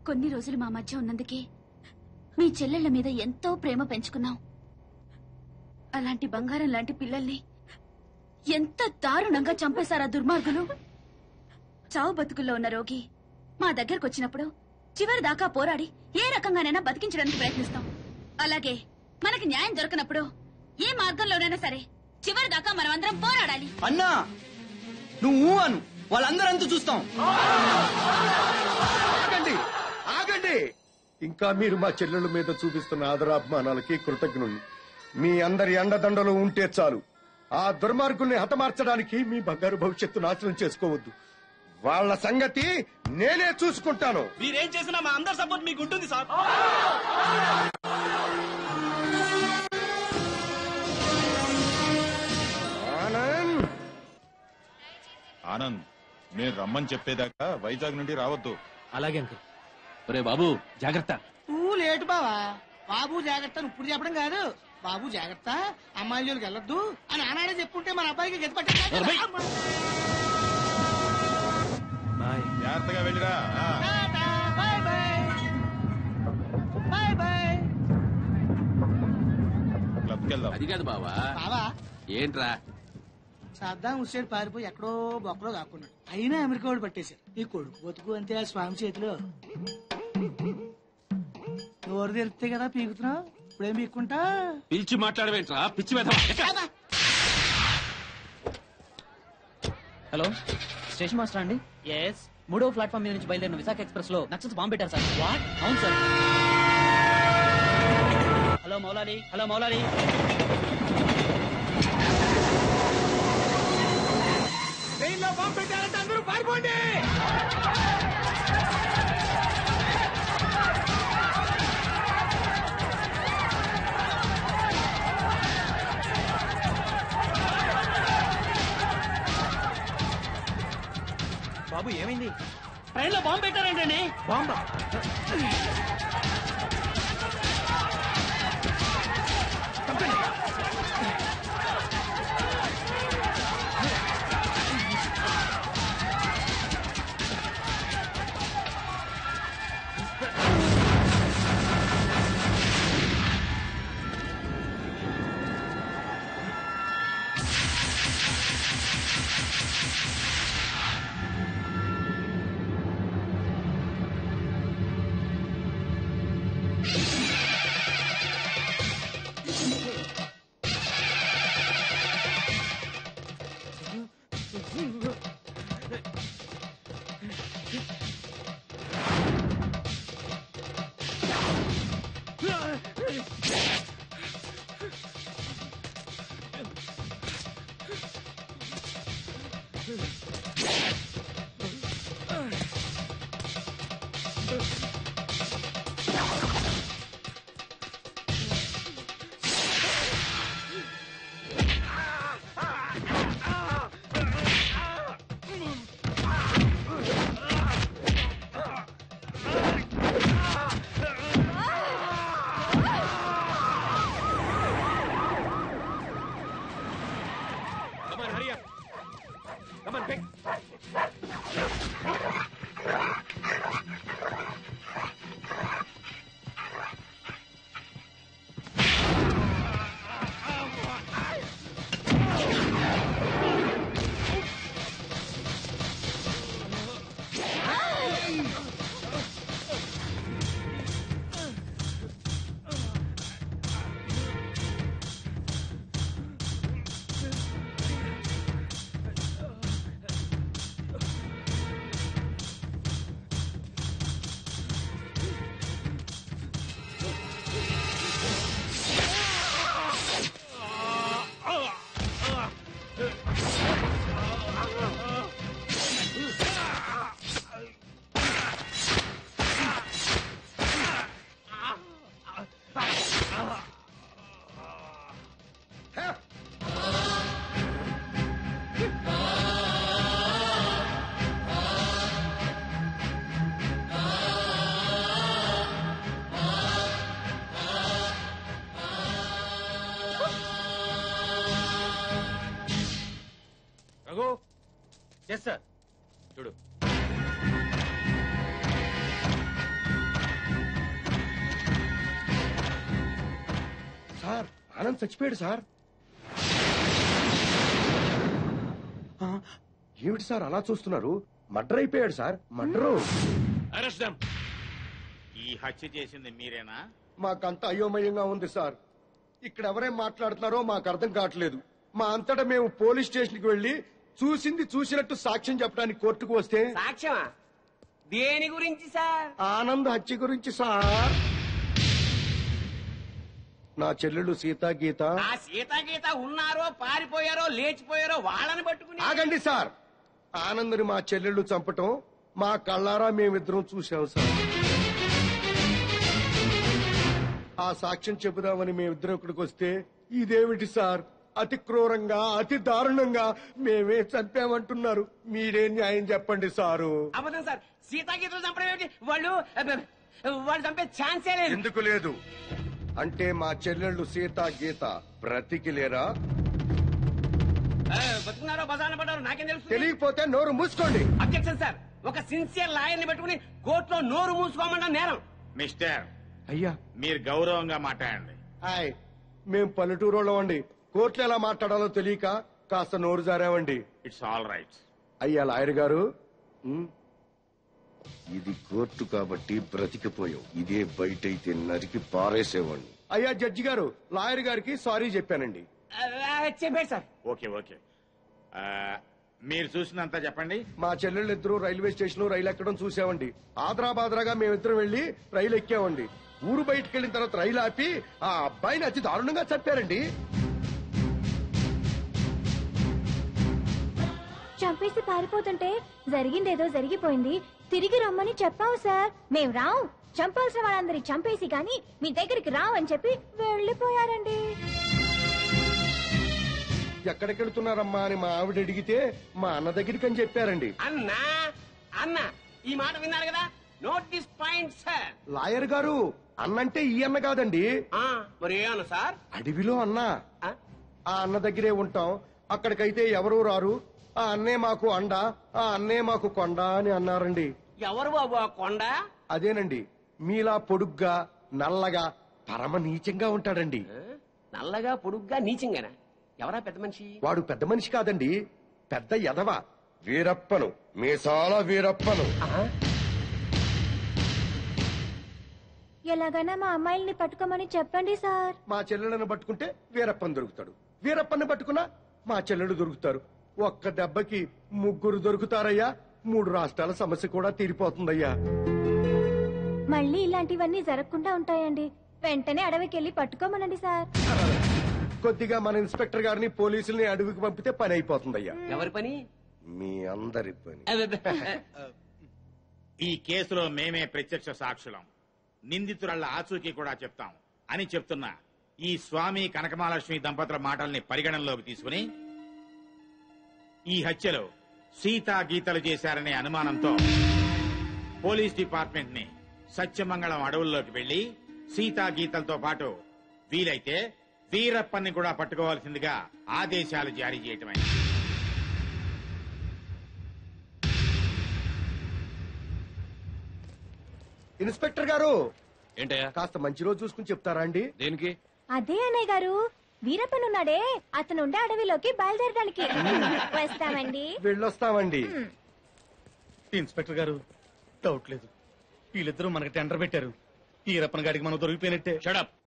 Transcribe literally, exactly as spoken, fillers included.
కొన్ని రోజులు మా మధ్య ఉన్నందుకే మీ చెల్లెళ్ల మీద ఎంతో ప్రేమ పెంచుకున్నాం. అలాంటి బంగారం లాంటి పిల్లల్ని ఎంత దారుణంగా చంపేశారా దుర్మార్గులు. చావు బతుకుల్లో ఉన్న రోగి మా దగ్గరకు వచ్చినప్పుడు చివరి దాకా పోరాడి ఏ రకంగానైనా బతికించడానికి ప్రయత్నిస్తాం. అలాగే మనకి న్యాయం దొరకనప్పుడు ఏ మార్గంలోనైనా సరే చివరి దాకా మనం అందరం పోరాడాలి. అన్నా నువ్వు అను, వాళ్ళందరంతా చూస్తాం. ఆగండి ఆగండి. ఇంకా మీరు మా చెల్లెల మీద చూపిస్తున్న ఆదరాభిమానాలకి కృతజ్ఞుని. మీ అందరి అండదండలు ఉంటే చాలు. ఆ దుర్మార్గుల్ని హతమార్చడానికి మీ బంగారు భవిష్యత్తు నాశనం చేసుకోవద్దు. వాళ్ళ సంగతి నేనే చూసుకుంటాను. మీరేం చేసినా మా అందరి సపోర్ట్ మీకు ఉంటుంది సార్. ఆనంద్ ఆనంద్, నేను రమ్మని చెప్పేదాకా వైజాగ్ నుండి రావద్దు. అలాగే అంకుల్. ఒరే బాబు జాగ్రత్త. నువ్వు లేటు బావా. బాబు జాగ్రత్త ఇప్పుడు చెప్పడం కాదు. బాబు జాగ్రత్త, అమ్మాయిల జోలికి వెళ్ళొద్దు అని ఆనాడే చెప్పుంటే మన అబ్బాయికి గతి పట్టింది. జాగ్రత్తగా వెళ్ళిరా. Bye bye bye bye. క్లబ్కి వెళ్దాం. అది కాదు బావా. బావా ఏంట్రా? సద్దాం హుస్సేన్ పారిపోయి ఎక్కడో బొక్కలో కాకున్నాడు. అయినా అమెరికా వాడు పట్టేశారు. ఈ కొడుకు బతుకు అంతే ఆ స్వామి చేతిలో. నోరు తెరిస్తే కదా పీకుతున్నావు. ఇప్పుడేం పీక్కుంటా? పిలిచి మాట్లాడవేంట్రా పిచ్చి వెధవా. హలో, స్టేషన్ మాస్టర్ అండి? ఎస్. మూడో ప్లాట్ఫామ్ మీద నుంచి బయలుదేరిన విశాఖ ఎక్స్ప్రెస్ లో నక్సల్స్ బాంబు పెట్టారు సార్. వాట్? అవును sir. Hello Moulali, hello Moulali. ట్రైన్లో బాంబు పెట్టారంటే అందరూ పారిపోండి. బాబు ఏమైంది? ట్రైన్ లో బాంబు పెట్టారంటండి. బాంబా? Yes sir. చూడు, సార్ ఆనంద్ చచ్చిపోయాడు సార్. ఆ, ఏమిటి సార్ అలా చూస్తున్నారు? మర్డర్ అయిపోయాడు సార్, మర్డరు. Arrest them. ఈ హత్య చేసింది మీరేనా? మాకంత అయోమయంగా ఉంది సార్. ఇక్కడ ఎవరేం మాట్లాడుతున్నారో మాకు అర్థం కావట్లేదు. మా అంతటా మేము పోలీస్ స్టేషన్ కి వెళ్లి చూసింది చూసినట్టు సాక్ష్యం చెప్పడానికి కోర్టుకు వస్తే సాక్ష్యమా? దేని గురించి సార్? ఆనంద్ హత్య గురించి సార్. నా చెల్లెళ్ళు సీతా గీత. ఆ సీతాగీత ఉన్నారో పారిపోయారో లేచిపోయారో వాళ్ళని పట్టుకుని. ఆగండి సార్. ఆనంద్ని మా చెల్లెళ్ళు చంపటం మా కళ్ళారా మేమిద్దరం చూసాం సార్. ఆ సాక్ష్యం చెబుదామని మేమిద్దరం ఇక్కడికి వస్తే ఇదేమిటి సార్, అతి క్రూరంగా అతి దారుణంగా మేమే చంపామంటున్నారు. మీరే న్యాయం చెప్పండి సారు. అబద్ధం సార్. సీతాగీతలు చంపడం ఏమిటి? వాళ్ళు అబ్బ, వాళ్ళు చంపే ఛాన్సే లేదు. ఎందుకు లేదు అంటే మా చెల్లెళ్ళు సీతా గీత బ్రతికి లేరా? ఆ, బతుకున్నారో బజార్న పడ్డారో నాకేం తెలుసు? తెలియకపోతే నోరు మూసుకోండి. Objection sir. ఒక సిన్సియర్ లాయర్ ని పెట్టుకుని కోర్టులో నోరు మూసుకోమన్నా నేరం. మిస్టర్, అయ్యా మీరు గౌరవంగా మాట్లాడండి. హాయ్, మేం పల్లెటూరులో అండి. కోర్టులో ఎలా మాట్లాడాలో తెలియక కాస్త నోరు జారామండి. It's all right. అయ్యా లాయర్ గారు, ఉమ్, ఇది కోర్టు కాబట్టి బ్రతికిపోయావు. ఇదే బయట అయితే నరికి పారేసేవాడిని. అయ్యా జడ్జి గారు, లాయర్ గారికి సారీ చెప్పానండి. ఆ, చెప్పాడు సార్. ఓకే ఓకే ఆ, మీరు చూసినంత చెప్పండి. మా చెల్లెళ్ళిద్దరూ రైల్వే స్టేషన్ రైలు ఎక్కడం చూసామండి. ఆదరాబాదరాగా మేమిద్దరం వెళ్లి రైలు ఎక్కామండి. ఊరు బయటకు వెళ్ళిన తర్వాత రైలు ఆపి ఆ అబ్బాయిని అతి దారుణంగా చంపారండి. చంపేసి పారిపోతుంటే జరిగిందేదో జరిగిపోయింది, తిరిగి రమ్మని చెప్పావు సార్. మేం రావు, చంపాల్సిన వాళ్ళందరి చంపేసి గాని మీ దగ్గరికి రావని చెప్పి వెళ్లిపోయారండి. ఎక్కడికి వెళ్తున్నారమ్మా అని మా ఆవిడ అడిగితే మా అన్న దగ్గరికి అని చెప్పారండి. అన్నా అన్న ఈ మాట విన్నారు కదా. Note this point sir. Lawyer గారు, అన్నంటే ఈ అన్న కాదండి. ఆ, మరి ఏ అన్న సార్? అడవిలో అన్న. ఆ? ఆ అన్న దగ్గరే ఉంటాం. అక్కడికైతే ఎవరూ రారు. ఆ అన్నే మాకు అండ, ఆ అన్నే మాకు కొండ అని అన్నారండి. ఎవరు బాబు ఆ కొండ? అదేనండి, మీలా పొడుగ్గా నల్లగా పరమ నీచంగా ఉంటాడండి. ఆ? నల్లగా పొడుగ్గా నీచంగానా? ఎవరా పెద్ద మనిషి? వాడు పెద్ద మనిషి కాదండి, పెద్ద ఎదవ. వీరప్పను, మీసాల వీరప్పను. ఆ? ఎలాగైనా మా అమ్మాయిల్ని పట్టుకోమని చెప్పండి సార్. మా చెల్లెలను పట్టుకుంటే వీరప్పని దొరుకుతాడు, వీరప్పని పట్టుకున్నా మా చెల్లెలు దొరుకుతారు. ఒక్క దెబ్బకి ముగ్గురు దొరుకుతారయ్యా. మూడు రాష్ట్రాల సమస్య కూడా తీరిపోతుందయ్యా. మళ్ళీ ఇలాంటివన్నీ జరగకుండా ఉంటాయండి. వెంటనే అడవికెళ్ళి పట్టుకోమనండి సార్. కొద్దిగా మన ఇన్స్పెక్టర్ గారిని పోలీసుల్ని అడవికి పంపితే పని అయిపోతుందయ్యా. ఎవరి పని? మీ అందరి పని. ఈ కేసులో మేమే ప్రత్యక్ష సాక్షులం, నిందితురాళ్ల ఆచూకీ కూడా చెప్తాం అని చెప్తున్నా ఈ స్వామి కనకమహాలక్ష్మి దంపతుల మాటల్ని పరిగణనలోకి తీసుకుని ఈ హత్యలో సీతా గీతలు చేశారనే అనుమానంతో పోలీస్ డిపార్ట్మెంట్ ని సత్యమంగళం అడవుల్లోకి వెళ్లి సీతా గీతలతో పాటు వీలైతే వీరప్పన్ని కూడా పట్టుకోవాల్సిందిగా ఆదేశాలు జారీ చేయటమైంది. ఇన్స్పెక్టర్ గారు, ఏంటయ్యా? కాస్త మంచి రోజు చూసుకుని చెప్తారా అండి? దేనికి? అదే అన్నయ్య గారు, వీరప్పనున్నాడే అతను ఉండే అడవిలోకి బయలుదేరడానికి వస్తామండి. వెళ్ళొస్తామండి. ఇన్స్పెక్టర్ గారు, డౌట్ లేదు, వీళ్ళిద్దరూ మనకి టెండర్ పెట్టారు. ఈరప్పన గాడికి మనం దొరికిపోయినట్టే. షడప్.